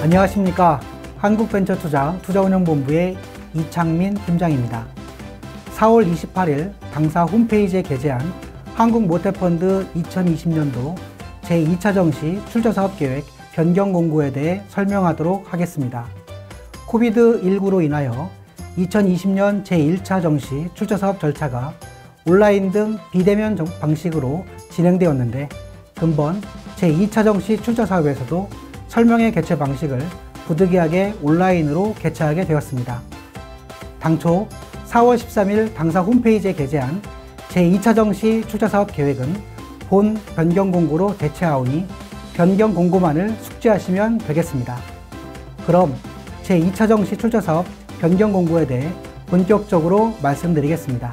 안녕하십니까. 한국벤처투자 투자운용본부의 이창민 팀장입니다. 4월 28일 당사 홈페이지에 게재한 한국모태펀드 2020년도 제2차 정시 출자사업계획 변경 공고에 대해 설명하도록 하겠습니다. 코비드19로 인하여 2020년 제1차 정시 출자사업 절차가 온라인 등 비대면 방식으로 진행되었는데, 근본 제2차 정시 출자사업에서도 설명회 개최 방식을 부득이하게 온라인으로 개최하게 되었습니다. 당초 4월 13일 당사 홈페이지에 게재한 제2차 정시 출자사업 계획은 본 변경 공고로 대체하오니 변경 공고만을 숙지하시면 되겠습니다. 그럼 제2차 정시 출자사업 변경 공고에 대해 본격적으로 말씀드리겠습니다.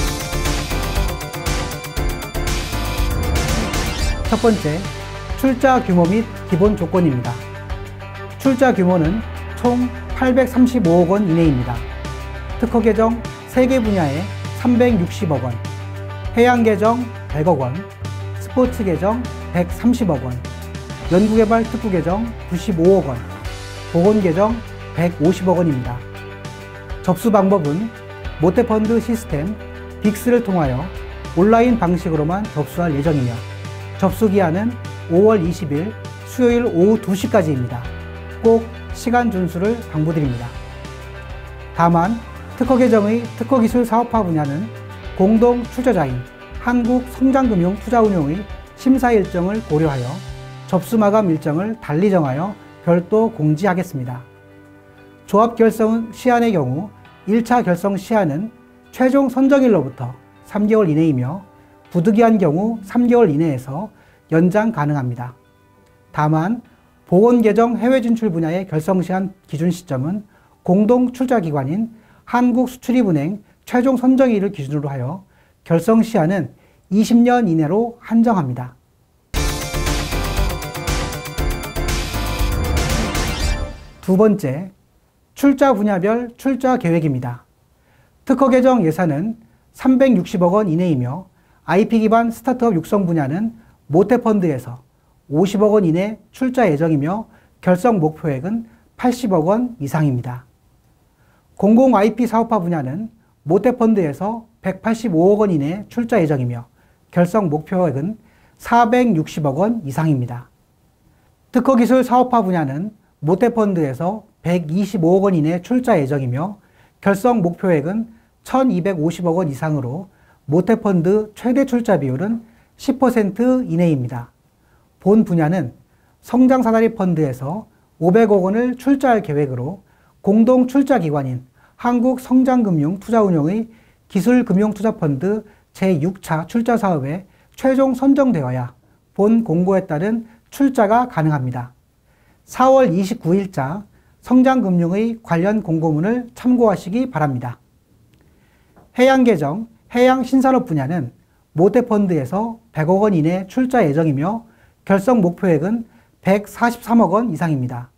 첫 번째, 출자 규모 및 기본 조건입니다. 출자 규모는 총 835억 원 이내입니다. 특허 개정 3개 분야에 360억 원, 해양 개정 100억 원, 스포츠 개정 130억 원, 연구개발 특구 개정 95억 원, 보건 개정 150억 원입니다. 접수 방법은 모태펀드 시스템 빅스를 통하여 온라인 방식으로만 접수할 예정이며, 접수 기한은 5월 20일 수요일 오후 2시까지입니다. 꼭 시간 준수를 당부드립니다. 다만 특허 개정의 특허기술 사업화 분야는 공동 출자자인 한국성장금융투자운용의 심사 일정을 고려하여 접수 마감 일정을 달리 정하여 별도 공지하겠습니다. 조합 결성 시한의 경우 1차 결성 시한은 최종 선정일로부터 3개월 이내이며 부득이한 경우 3개월 이내에서 연장 가능합니다. 다만 보건 개정 해외 진출 분야의 결성 시한 기준 시점은 공동 출자기관인 한국수출입은행 최종 선정일을 기준으로 하여 결성 시한은 20년 이내로 한정합니다. 두 번째, 출자 분야별 출자 계획입니다. 특허 개정 예산은 360억 원 이내이며 IP 기반 스타트업 육성 분야는 모태펀드에서 50억 원 이내 출자 예정이며 결성 목표액은 80억 원 이상입니다. 공공 IP 사업화 분야는 모태펀드에서 185억 원 이내 출자 예정이며 결성 목표액은 460억 원 이상입니다. 특허기술 사업화 분야는 모태펀드에서 125억 원 이내 출자 예정이며 결성 목표액은 1250억 원 이상으로 모태펀드 최대 출자 비율은 10% 이내입니다. 본 분야는 성장사다리 펀드에서 500억 원을 출자할 계획으로 공동 출자기관인 한국성장금융투자운용의 기술금융투자펀드 제6차 출자 사업에 최종 선정되어야 본 공고에 따른 출자가 가능합니다. 4월 29일자 성장금융의 관련 공고문을 참고하시기 바랍니다. 해양개정, 해양신산업 분야는 모태펀드에서 100억 원 이내 출자 예정이며 결성 목표액은 143억 원 이상입니다.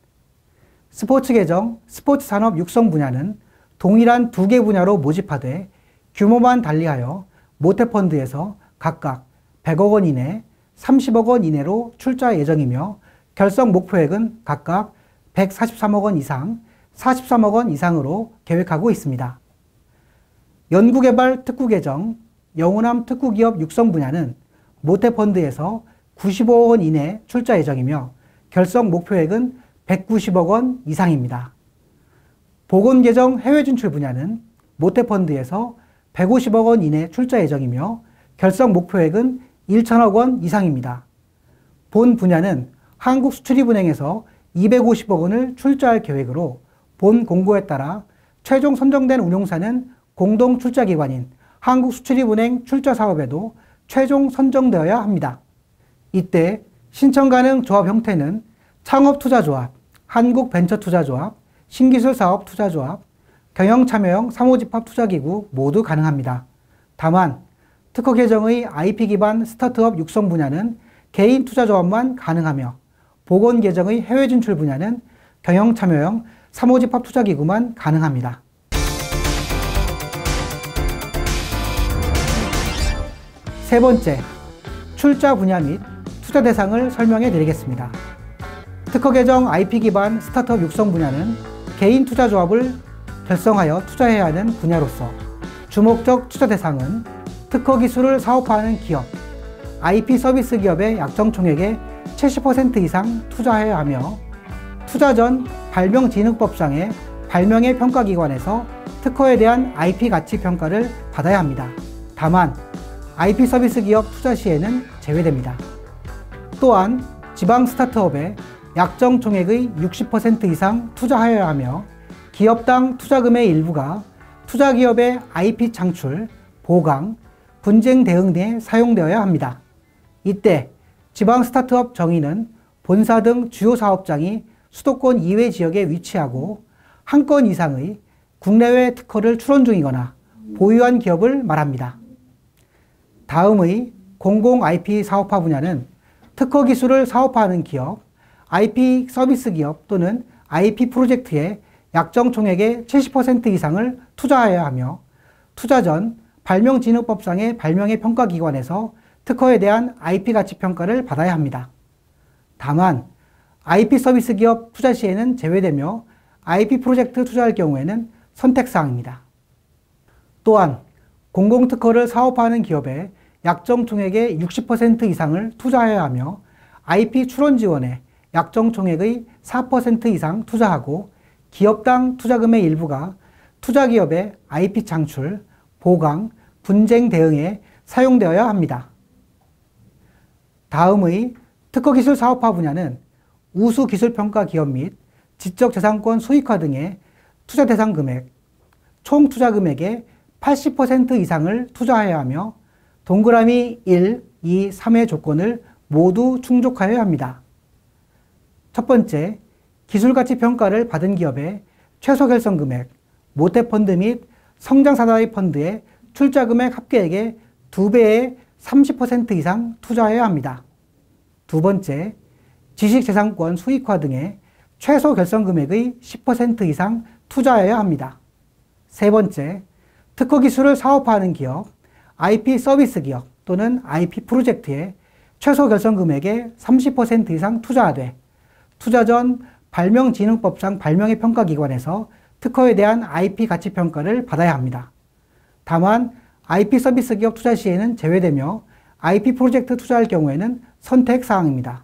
스포츠 개정, 스포츠 산업 육성 분야는 동일한 2개 분야로 모집하되 규모만 달리하여 모태펀드에서 각각 100억 원 이내, 30억 원 이내로 출자 예정이며 결성 목표액은 각각 143억 원 이상, 43억 원 이상으로 계획하고 있습니다. 연구개발 특구 개정, 영호남 특구기업 육성 분야는 모태펀드에서 95억 원 이내 출자 예정이며 결성 목표액은 190억 원 이상입니다. 보건 개정 해외 진출 분야는 모태펀드에서 150억 원 이내 출자 예정이며 결성 목표액은 1천억 원 이상입니다. 본 분야는 한국수출입은행에서 250억 원을 출자할 계획으로 본 공고에 따라 최종 선정된 운용사는 공동 출자기관인 한국수출입은행 출자 사업에도 최종 선정되어야 합니다. 이때 신청 가능 조합 형태는 창업투자조합, 한국벤처투자조합, 신기술사업투자조합, 경영참여형 사모집합투자기구 모두 가능합니다. 다만 특허 개정의 IP 기반 스타트업 육성 분야는 개인 투자조합만 가능하며 보건 개정의 해외 진출 분야는 경영참여형 사모집합투자기구만 가능합니다. 세 번째, 출자 분야 및 투자 대상을 설명해 드리겠습니다. 특허 개정 IP 기반 스타트업 육성 분야는 개인 투자조합을 결성하여 투자해야 하는 분야로서 주목적 투자 대상은 특허 기술을 사업화하는 기업, IP 서비스 기업의 약정 총액의 70% 이상 투자해야 하며 투자 전 발명진흥법상의 발명의 평가기관에서 특허에 대한 IP 가치 평가를 받아야 합니다. 다만 IP 서비스 기업 투자 시에는 제외됩니다. 또한 지방 스타트업에 약정 총액의 60% 이상 투자하여야 하며 기업당 투자금의 일부가 투자기업의 IP 창출, 보강, 분쟁 대응 등에 사용되어야 합니다. 이때 지방 스타트업 정의는 본사 등 주요 사업장이 수도권 이외 지역에 위치하고 한 건 이상의 국내외 특허를 출원 중이거나 보유한 기업을 말합니다. 다음의 공공 IP 사업화 분야는 특허 기술을 사업화하는 기업, IP 서비스 기업 또는 IP 프로젝트에 약정 총액의 70% 이상을 투자해야 하며 투자 전 발명진흥법상의 발명의 평가기관에서 특허에 대한 IP 가치 평가를 받아야 합니다. 다만 IP 서비스 기업 투자 시에는 제외되며 IP 프로젝트 투자할 경우에는 선택사항입니다. 또한 공공특허를 사업화하는 기업에 약정 총액의 60% 이상을 투자해야 하며 IP 출원 지원에 약정 총액의 4% 이상 투자하고 기업당 투자금의 일부가 투자기업의 IP 창출, 보강, 분쟁 대응에 사용되어야 합니다. 다음의 특허기술 사업화 분야는 우수기술평가 기업 및 지적재산권 수익화 등의 투자 대상 금액, 총 투자 금액의 80% 이상을 투자해야 하며 동그라미 1, 2, 3의 조건을 모두 충족하여야 합니다. 첫 번째, 기술가치 평가를 받은 기업의 최소 결성 금액, 모태펀드 및 성장사다리 펀드의 출자 금액 합계액의 2배의 30% 이상 투자해야 합니다. 두 번째, 지식재산권 수익화 등의 최소 결성 금액의 10% 이상 투자해야 합니다. 세 번째, 특허 기술을 사업화하는 기업, IP 서비스 기업 또는 IP 프로젝트에 최소 결성 금액의 30% 이상 투자하되 투자 전 발명진흥법상 발명의 평가기관에서 특허에 대한 IP 가치 평가를 받아야 합니다. 다만 IP 서비스 기업 투자 시에는 제외되며 IP 프로젝트 투자할 경우에는 선택사항입니다.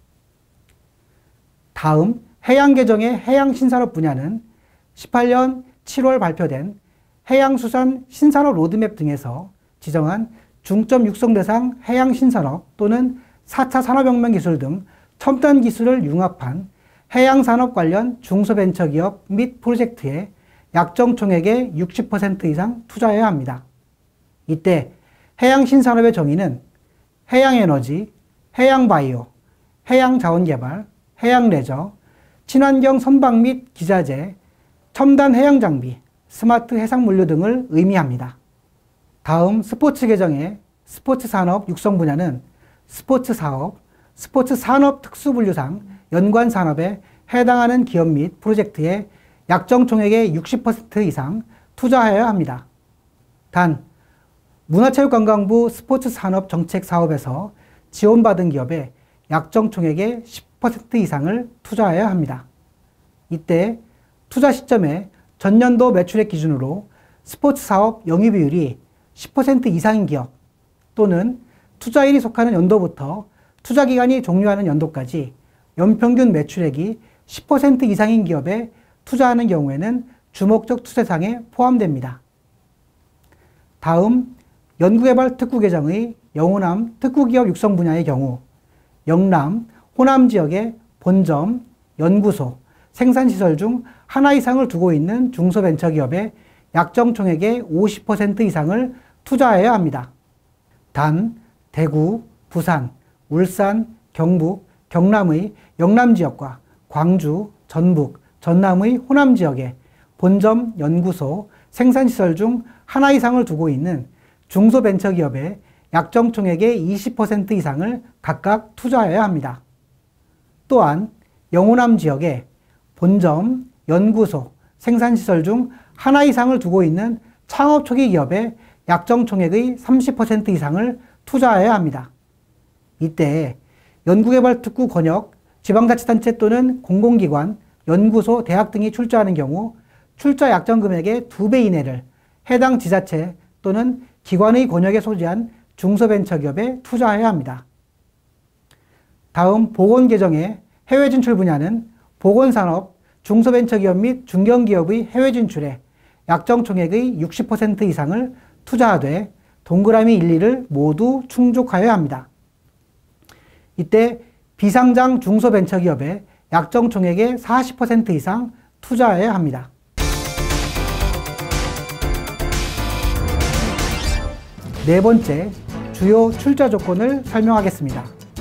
다음 해양개정의 해양신산업 분야는 18년 7월 발표된 해양수산 신산업 로드맵 등에서 지정한 중점 육성 대상 해양신산업 또는 4차 산업혁명 기술 등 첨단 기술을 융합한 해양산업 관련 중소벤처기업 및 프로젝트에 약정 총액의 60% 이상 투자해야 합니다. 이때 해양신산업의 정의는 해양에너지, 해양바이오, 해양자원개발, 해양레저, 친환경 선박 및 기자재, 첨단 해양장비, 스마트 해상물류 등을 의미합니다. 다음 스포츠 개정의 스포츠산업 육성 분야는 스포츠사업, 스포츠산업 특수분류상 연관산업에 해당하는 기업 및 프로젝트에 약정 총액의 60% 이상 투자하여야 합니다. 단, 문화체육관광부 스포츠산업정책사업에서 지원받은 기업에 약정 총액의 10% 이상을 투자해야 합니다. 이때 투자 시점에 전년도 매출액 기준으로 스포츠사업 영위비율이 10% 이상인 기업 또는 투자일이 속하는 연도부터 투자기간이 종료하는 연도까지 연평균 매출액이 10% 이상인 기업에 투자하는 경우에는 주목적 투자상에 포함됩니다. 다음 연구개발 특구 개정의 영호남 특구기업 육성 분야의 경우 영남, 호남 지역의 본점, 연구소, 생산시설 중 하나 이상을 두고 있는 중소벤처기업에 약정 총액의 50% 이상을 투자해야 합니다. 단, 대구, 부산, 울산, 경북, 경남의 영남 지역과 광주, 전북, 전남의 호남 지역에 본점, 연구소, 생산시설 중 하나 이상을 두고 있는 중소벤처기업에 약정 총액의 20% 이상을 각각 투자해야 합니다. 또한 영호남 지역에 본점, 연구소, 생산시설 중 하나 이상을 두고 있는 창업 초기 기업에 약정 총액의 30% 이상을 투자해야 합니다. 이때 연구개발 특구 권역 지방자치단체 또는 공공기관, 연구소, 대학 등이 출자하는 경우 출자 약정 금액의 2배 이내를 해당 지자체 또는 기관의 권역에 소재한 중소벤처기업에 투자해야 합니다. 다음 보건개정의 해외 진출 분야는 보건산업, 중소벤처기업 및 중견기업의 해외 진출에 약정 총액의 60% 이상을 투자하되 동그라미 1, 2를 모두 충족하여야 합니다. 이때 비상장 중소벤처기업에 약정 총액의 40% 이상 투자해야 합니다. 네 번째, 주요 출자 조건을 설명하겠습니다.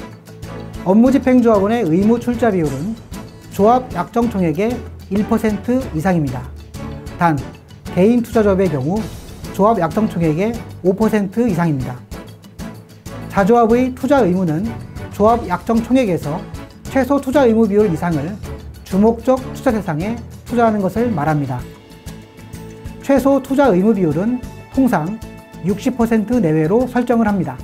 업무집행조합원의 의무 출자 비율은 조합 약정 총액의 1% 이상입니다. 단, 개인 투자조합의 경우 조합 약정 총액의 5% 이상입니다. 자조합의 투자 의무는 조합 약정 총액에서 최소 투자 의무 비율 이상을 주목적 투자 대상에 투자하는 것을 말합니다. 최소 투자 의무 비율은 통상 60% 내외로 설정을 합니다.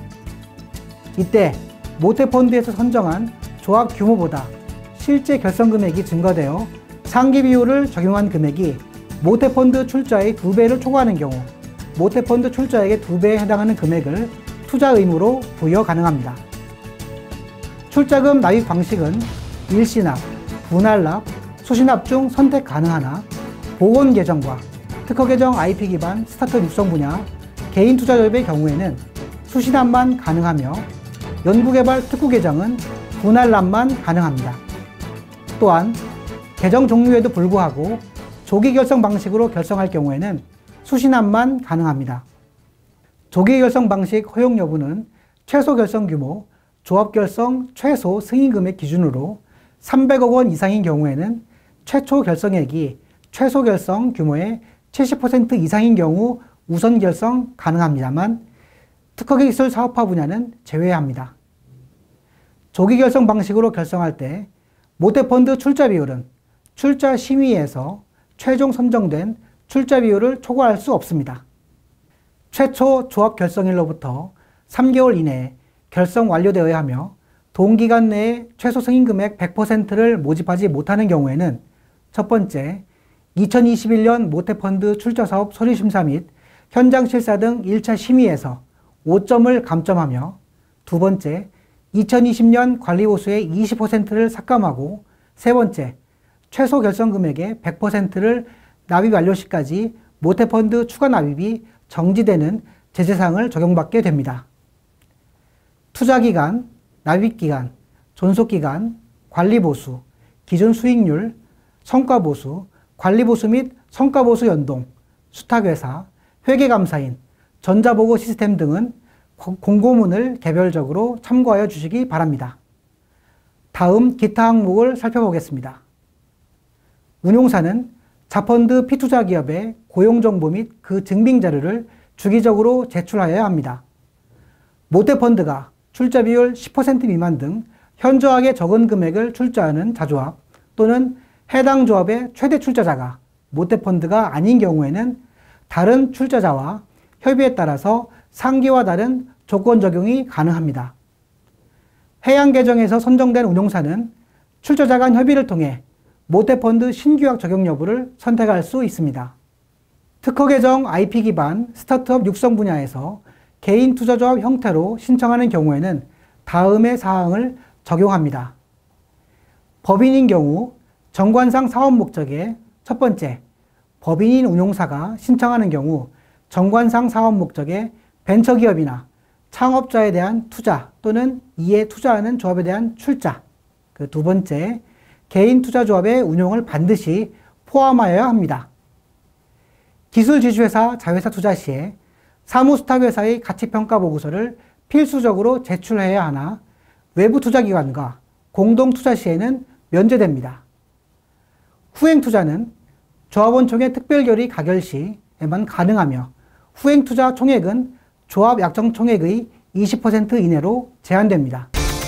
이때 모태펀드에서 선정한 조합 규모보다 실제 결성 금액이 증가되어 상기 비율을 적용한 금액이 모태펀드 출자의 2배를 초과하는 경우 모태펀드 출자액의 2배에 해당하는 금액을 투자 의무로 부여 가능합니다. 출자금 납입 방식은 일시납, 분할납, 수시납 중 선택 가능하나 보건계정과 특허계정 IP 기반 스타트업 육성 분야 개인 투자조합의 경우에는 수시납만 가능하며 연구개발 특구계정은 분할납만 가능합니다. 또한 계정 종류에도 불구하고 조기 결성 방식으로 결성할 경우에는 수시납만 가능합니다. 조기 결성 방식 허용 여부는 최소 결성 규모, 조합 결성 최소 승인금액 기준으로 300억 원 이상인 경우에는 최초 결성액이 최소 결성 규모의 70% 이상인 경우 우선 결성 가능합니다만 특허기술 사업화 분야는 제외합니다. 조기 결성 방식으로 결성할 때 모태펀드 출자 비율은 출자 심의에서 최종 선정된 출자 비율을 초과할 수 없습니다. 최초 조합 결성일로부터 3개월 이내에 결성 완료되어야 하며 동기간 내에 최소 승인금액 100%를 모집하지 못하는 경우에는 첫 번째, 2021년 모태펀드 출자사업 서류심사 및 현장 실사 등 1차 심의에서 5점을 감점하며 두 번째, 2020년 관리보수의 20%를 삭감하고 세 번째, 최소 결성 금액의 100%를 납입 완료 시까지 모태펀드 추가 납입이 정지되는 제재사항을 적용받게 됩니다. 투자기간, 납입기간, 존속기간, 관리보수, 기존 수익률, 성과보수, 관리보수 및 성과보수 연동, 수탁회사, 회계감사인, 전자보고 시스템 등은 공고문을 개별적으로 참고하여 주시기 바랍니다. 다음 기타 항목을 살펴보겠습니다. 운용사는 자펀드 피투자 기업의 고용정보 및 그 증빙자료를 주기적으로 제출하여야 합니다. 모태펀드가 출자 비율 10% 미만 등 현저하게 적은 금액을 출자하는 자조합 또는 해당 조합의 최대 출자자가 모태펀드가 아닌 경우에는 다른 출자자와 협의에 따라서 상기와 다른 조건 적용이 가능합니다. 해양 개정에서 선정된 운용사는 출자자 간 협의를 통해 모태펀드 신규약 적용 여부를 선택할 수 있습니다. 특허 개정 IP 기반 스타트업 육성 분야에서 개인 투자조합 형태로 신청하는 경우에는 다음의 사항을 적용합니다. 법인인 경우 정관상 사업 목적에 첫 번째, 법인인 운용사가 신청하는 경우 정관상 사업 목적의 벤처기업이나 창업자에 대한 투자 또는 이에 투자하는 조합에 대한 출자, 그 두 번째, 개인 투자조합의 운용을 반드시 포함하여야 합니다. 기술지주회사 자회사 투자 시에 사무수탁회사의 가치평가보고서를 필수적으로 제출해야 하나 외부 투자기관과 공동투자 시에는 면제됩니다. 후행투자는 조합원총회 특별결의 가결 시에만 가능하며 후행투자 총액은 조합 약정 총액의 20% 이내로 제한됩니다.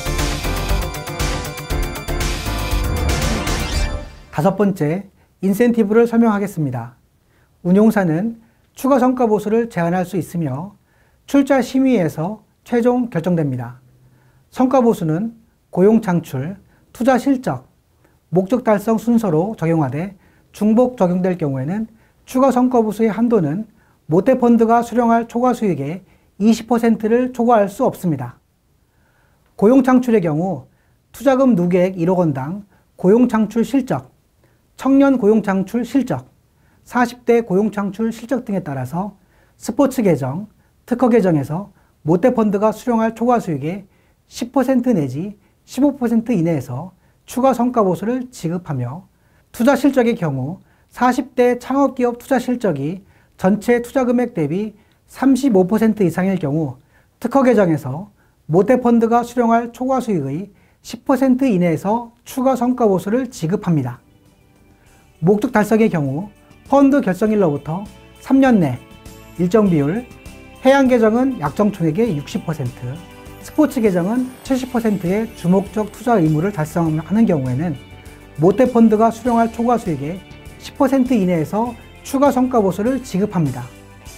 다섯 번째, 인센티브를 설명하겠습니다. 운용사는 추가 성과 보수를 제한할 수 있으며 출자 심의에서 최종 결정됩니다. 성과 보수는 고용 창출, 투자 실적, 목적 달성 순서로 적용하되 중복 적용될 경우에는 추가 성과보수의 한도는 모태펀드가 수령할 초과 수익의 20%를 초과할 수 없습니다. 고용창출의 경우 투자금 누계액 1억 원당 고용창출 실적, 청년 고용창출 실적, 40대 고용창출 실적 등에 따라서 스포츠 계정, 특허 계정에서 모태펀드가 수령할 초과 수익의 10% 내지 15% 이내에서 추가 성과보수를 지급하며 투자 실적의 경우 40대 창업기업 투자 실적이 전체 투자금액 대비 35% 이상일 경우 특허 계정에서 모태펀드가 수령할 초과 수익의 10% 이내에서 추가 성과보수를 지급합니다. 목적 달성의 경우 펀드 결성일로부터 3년 내 일정 비율, 해양 계정은 약정 총액의 60%, 스포츠 계정은 70%의 주목적 투자 의무를 달성하는 경우에는 모태펀드가 수령할 초과 수익의 10% 이내에서 추가 성과보수를 지급합니다.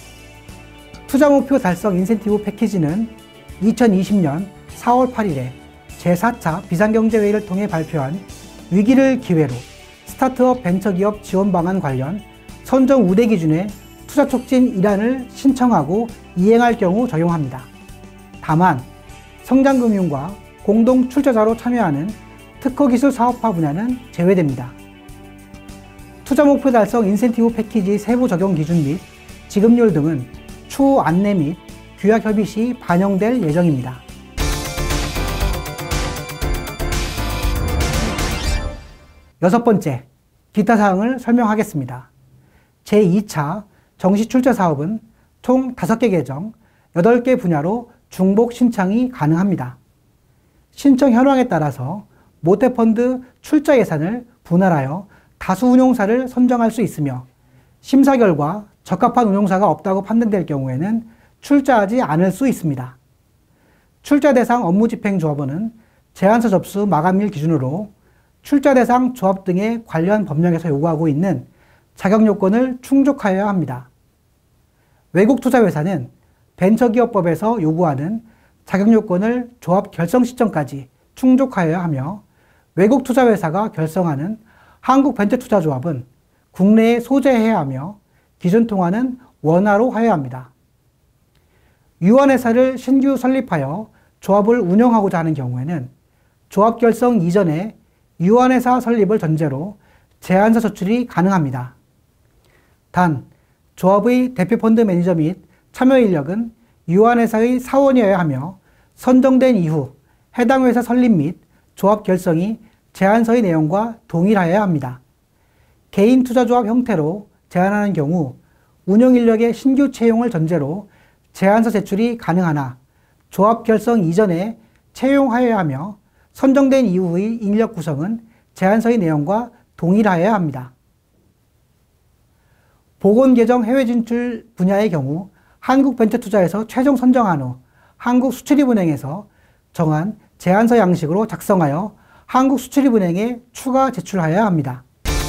투자목표 달성 인센티브 패키지는 2020년 4월 8일에 제4차 비상경제회의를 통해 발표한 위기를 기회로 스타트업 벤처기업 지원 방안 관련 선정 우대 기준의 투자 촉진 일환을 신청하고 이행할 경우 적용합니다. 다만 성장금융과 공동 출자자로 참여하는 특허기술 사업화 분야는 제외됩니다. 투자목표 달성 인센티브 패키지 세부 적용 기준 및 지급률 등은 추후 안내 및 규약 협의 시 반영될 예정입니다. 여섯 번째, 기타 사항을 설명하겠습니다. 제2차 정시 출자 사업은 총 5개 계정, 8개 분야로 중복 신청이 가능합니다. 신청 현황에 따라서 모태펀드 출자 예산을 분할하여 다수 운용사를 선정할 수 있으며 심사 결과 적합한 운용사가 없다고 판단될 경우에는 출자하지 않을 수 있습니다. 출자 대상 업무집행조합원은 제안서 접수 마감일 기준으로 출자 대상 조합 등의 관련 법령에서 요구하고 있는 자격요건을 충족하여야 합니다. 외국투자회사는 벤처기업법에서 요구하는 자격요건을 조합 결성 시점까지 충족하여야 하며 외국투자회사가 결성하는 한국벤처투자조합은 국내에 소재해야 하며 기준통화는 원화로 하여야 합니다. 유한회사를 신규 설립하여 조합을 운영하고자 하는 경우에는 조합 결성 이전에 유한회사 설립을 전제로 제안서 제출이 가능합니다. 단, 조합의 대표펀드 매니저 및 참여 인력은 유한회사의 사원이어야 하며 선정된 이후 해당 회사 설립 및 조합 결성이 제안서의 내용과 동일하여야 합니다. 개인 투자조합 형태로 제안하는 경우 운영 인력의 신규 채용을 전제로 제안서 제출이 가능하나 조합 결성 이전에 채용하여야 하며 선정된 이후의 인력 구성은 제안서의 내용과 동일하여야 합니다. 보건계정 해외 진출 분야의 경우 한국벤처투자에서 최종 선정한 후 한국수출입은행에서 정한 제안서 양식으로 작성하여 한국수출입은행에 추가 제출하여야 합니다.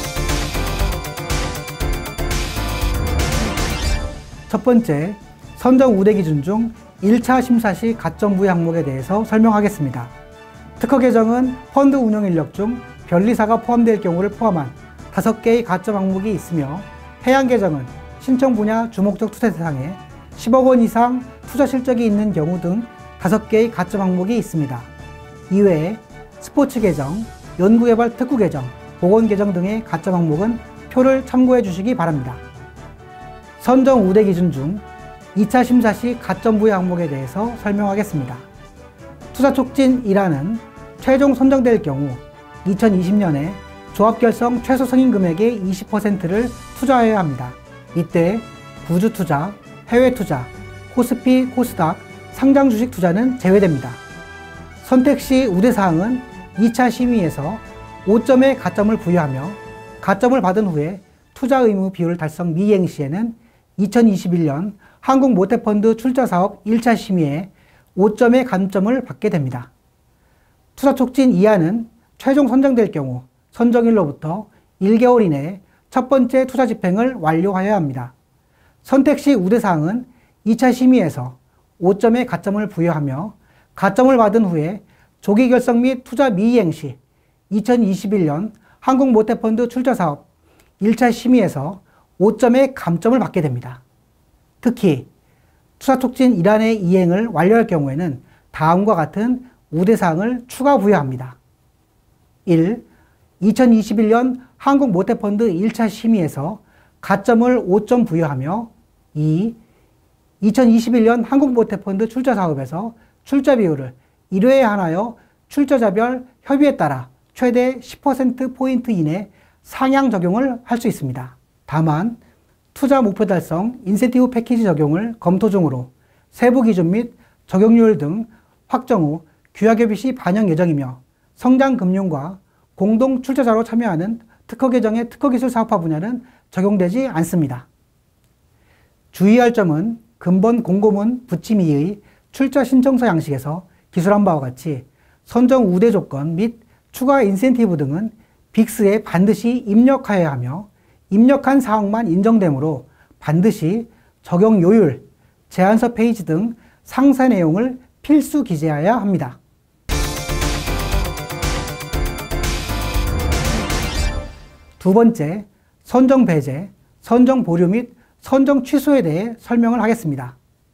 첫 번째, 선정 우대 기준 중 1차 심사 시 가점 부여 항목에 대해서 설명하겠습니다. 특허 계정은 펀드 운영 인력 중 변리사가 포함될 경우를 포함한 5개의 가점 항목이 있으며 해양 계정은 신청 분야 주목적 투자 대상에 10억 원 이상 투자 실적이 있는 경우 등 5개의 가점 항목이 있습니다. 이외에 스포츠 계정, 연구개발 특구 계정, 보건 계정 등의 가점 항목은 표를 참고해 주시기 바랍니다. 선정 우대 기준 중 2차 심사 시 가점 부여 항목에 대해서 설명하겠습니다. 투자 촉진 1화는 최종 선정될 경우 2020년에 조합 결성 최소 승인 금액의 20%를 투자해야 합니다. 이때 구주 투자, 해외 투자, 코스피, 코스닥, 상장 주식 투자는 제외됩니다. 선택 시 우대사항은 2차 심의에서 5점의 가점을 부여하며 가점을 받은 후에 투자 의무 비율 달성 미이행 시에는 2021년 한국 모태펀드 출자사업 1차 심의에 5점의 감점을 받게 됩니다. 투자 촉진 2화는 최종 선정될 경우 선정일로부터 1개월 이내에 첫 번째 투자 집행을 완료하여야 합니다. 선택 시 우대사항은 2차 심의에서 5점의 가점을 부여하며 가점을 받은 후에 조기 결성 및 투자 미이행 시 2021년 한국모태펀드 출자사업 1차 심의에서 5점의 감점을 받게 됩니다. 특히 투자촉진 1안의 이행을 완료할 경우에는 다음과 같은 우대사항을 추가 부여합니다. 1. 2021년 한국모태펀드 1차 심의에서 가점을 5점 부여하며 2. 2021년 한국모태펀드 출자사업에서 출자 비율을 1회에 한하여 출자자별 협의에 따라 최대 10%포인트 이내 상향 적용을 할 수 있습니다. 다만 투자 목표 달성 인센티브 패키지 적용을 검토 중으로 세부 기준 및 적용률 등 확정 후 규약협의 시 반영 예정이며 성장금융과 공동 출자자로 참여하는 특허계정의 특허기술 사업화 분야는 적용되지 않습니다. 주의할 점은 근본 공고문 붙임이의 출자 신청서 양식에서 기술한 바와 같이 선정 우대 조건 및 추가 인센티브 등은 빅스에 반드시 입력하여야 하며 입력한 사항만 인정되므로 반드시 적용 요율, 제안서 페이지 등 상세 내용을 필수 기재해야 합니다. 두 번째, 선정 배제, 선정 보류 및 선정 취소에 대해 설명을 하겠습니다.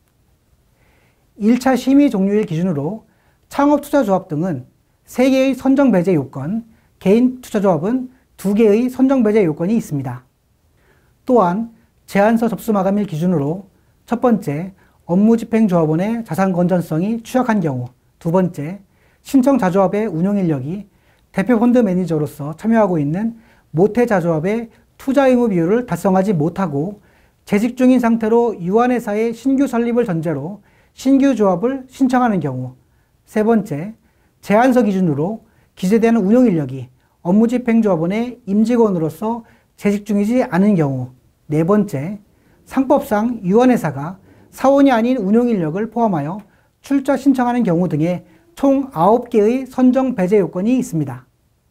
1차 심의 종료일 기준으로 창업투자조합 등은 3개의 선정 배제 요건, 개인 투자조합은 2개의 선정 배제 요건이 있습니다. 또한 제안서 접수 마감일 기준으로 첫 번째, 업무집행조합원의 자산 건전성이 취약한 경우, 두 번째, 신청자조합의 운영 인력이 대표펀드 매니저로서 참여하고 있는 모태자조합의 투자 의무 비율을 달성하지 못하고 재직 중인 상태로 유한회사의 신규 설립을 전제로 신규 조합을 신청하는 경우, 세 번째, 제안서 기준으로 기재되는 운영 인력이 업무집행조합원의 임직원으로서 재직 중이지 않은 경우, 네 번째, 상법상 유한회사가 사원이 아닌 운영 인력을 포함하여 출자 신청하는 경우 등의 총 9개의 선정 배제 요건이 있습니다.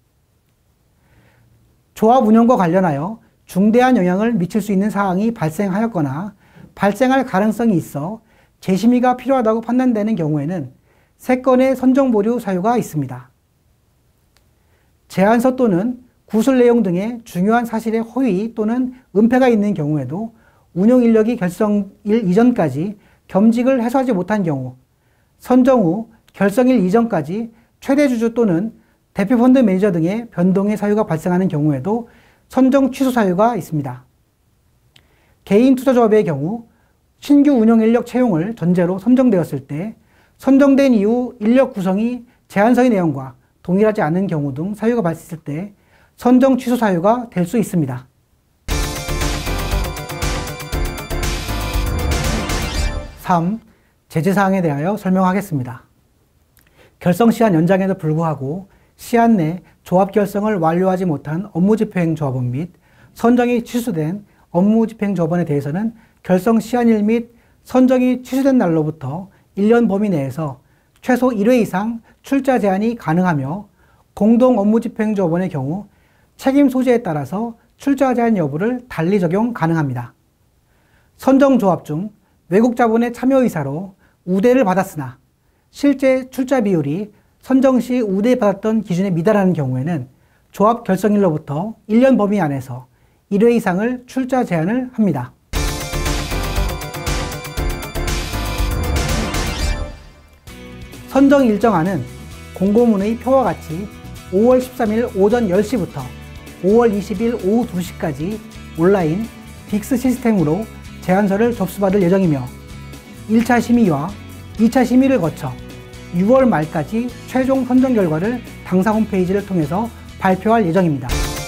조합 운영과 관련하여 중대한 영향을 미칠 수 있는 사항이 발생하였거나 발생할 가능성이 있어 재심의가 필요하다고 판단되는 경우에는 3건의 선정 보류 사유가 있습니다. 제안서 또는 구술 내용 등의 중요한 사실의 허위 또는 은폐가 있는 경우에도 운영 인력이 결성일 이전까지 겸직을 해소하지 못한 경우, 선정 후 결성일 이전까지 최대 주주 또는 대표펀드 매니저 등의 변동의 사유가 발생하는 경우에도 선정 취소 사유가 있습니다. 개인 투자조합의 경우 신규 운영 인력 채용을 전제로 선정되었을 때 선정된 이후 인력 구성이 제안서의 내용과 동일하지 않은 경우 등 사유가 발생했을 때 선정 취소 사유가 될 수 있습니다. 제재사항에 대하여 설명하겠습니다. 결성시한 연장에도 불구하고 시한 내 조합 결성을 완료하지 못한 업무집행조합원 및 선정이 취소된 업무집행조합원에 대해서는 결성 시한일 및 선정이 취소된 날로부터 1년 범위 내에서 최소 1회 이상 출자 제한이 가능하며 공동 업무집행조합원의 경우 책임 소재에 따라서 출자 제한 여부를 달리 적용 가능합니다. 선정조합 중 외국 자본의 참여 의사로 우대를 받았으나 실제 출자 비율이 선정 시 우대받았던 기준에 미달하는 경우에는 조합 결성일로부터 1년 범위 안에서 1회 이상을 출자 제한을 합니다. 선정 일정안은 공고문의 표와 같이 5월 13일 오전 10시부터 5월 20일 오후 2시까지 온라인 빅스 시스템으로 제안서를 접수받을 예정이며 1차 심의와 2차 심의를 거쳐 6월 말까지 최종 선정 결과를 당사 홈페이지를 통해서 발표할 예정입니다.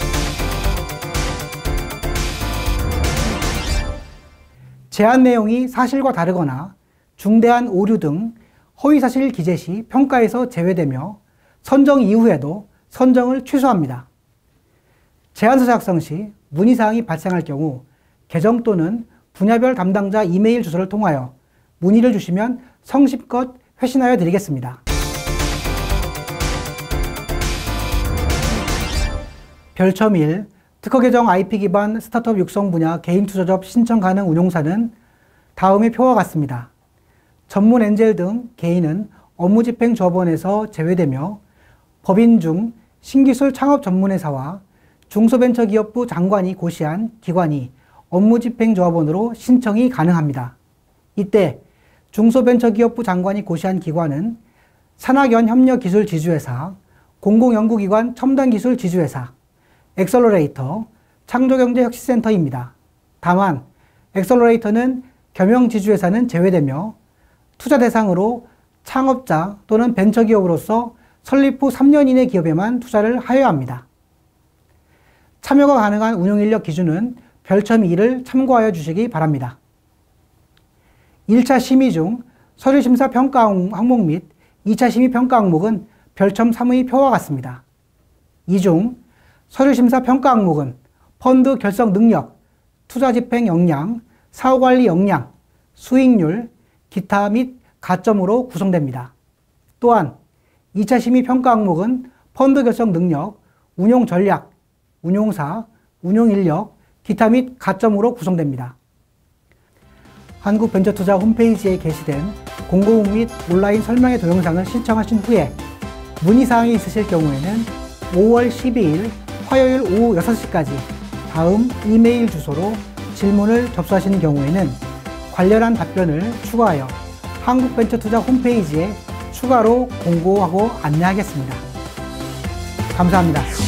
제안 내용이 사실과 다르거나 중대한 오류 등 허위사실 기재 시 평가에서 제외되며 선정 이후에도 선정을 취소합니다. 제안서 작성 시 문의사항이 발생할 경우 계정 또는 분야별 담당자 이메일 주소를 통하여 문의를 주시면 성심껏 회신하여 드리겠습니다. 별첨 1. 특허계정 IP 기반 스타트업 육성 분야 개인 투자조합 신청 가능 운용사는 다음의 표와 같습니다. 전문 엔젤 등 개인은 업무집행조합원에서 제외되며 법인 중 신기술 창업 전문회사와 중소벤처기업부 장관이 고시한 기관이 업무집행조합원으로 신청이 가능합니다. 이때 중소벤처기업부 장관이 고시한 기관은 산학연협력기술지주회사, 공공연구기관 첨단기술지주회사, 엑셀러레이터, 창조경제혁신센터입니다. 다만 엑셀러레이터는 겸용지주회사는 제외되며 투자 대상으로 창업자 또는 벤처기업으로서 설립 후 3년 이내 기업에만 투자를 하여야 합니다. 참여가 가능한 운용인력 기준은 별첨 2를 참고하여 주시기 바랍니다. 1차 심의 중 서류심사 평가 항목 및 2차 심의 평가 항목은 별첨 3의 표와 같습니다. 이 중 서류심사 평가 항목은 펀드 결성 능력, 투자 집행 역량, 사후관리 역량, 수익률, 기타 및 가점으로 구성됩니다. 또한 2차 심의 평가 항목은 펀드 결성 능력, 운용 전략, 운용사, 운용 인력, 기타 및 가점으로 구성됩니다. 한국벤처투자 홈페이지에 게시된 공고문 및 온라인 설명회 동영상을 신청하신 후에 문의사항이 있으실 경우에는 5월 12일 화요일 오후 6시까지 다음 이메일 주소로 질문을 접수하시는 경우에는 관련한 답변을 추가하여 한국벤처투자 홈페이지에 추가로 공고하고 안내하겠습니다. 감사합니다.